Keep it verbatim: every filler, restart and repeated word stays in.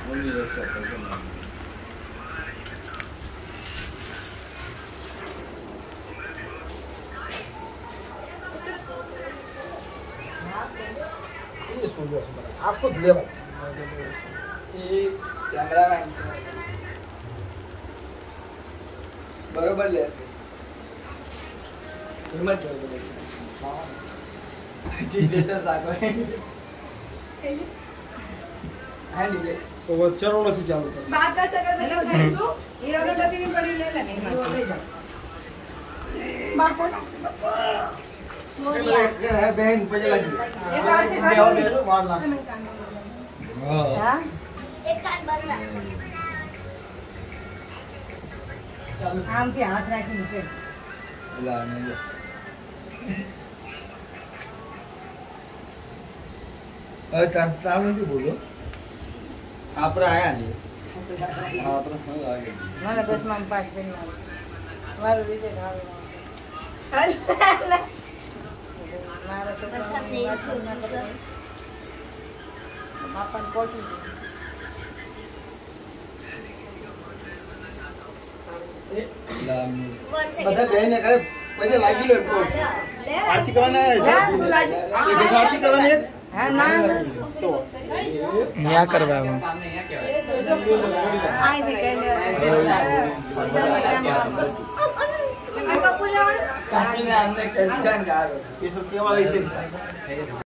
ઓની રક્ષા કરજો ના ये स्कूल में आपको लेवल ये कैमरामैन से बरोबर ले ऐसे हिम्मत बरोबर हां जी लेटर साको हां ले तो वो चलो નથી ચાલુ કર बात कर सकत है तू ये अगरबत्ती नहीं पड़ी ले नहीं ले जा बात कर बहन पजे लगी ये बात से देव दे दो मार ला हां एक कान बंद कर चल आम के हाथ રાખી નીકળ લા નહીં હવે ચાલુ નથી બોલો આપણે આયા ને આપણે શું લાગે મને દસમા માં પાસ કરી મારું રિઝલ્ટ આવે મારા છોકરાને વાંચવું ના પડે માપન કોટી લા બધા બહેને કરે પજે લાગી લો આરતી કરવાના એ આરતી કરવાની હા ના તો ન્યા કરવા આવું काम नहीं है क्या આઈ દે કે आई का पुलाव काशी में हमने कल्चर गा ये सब केवा है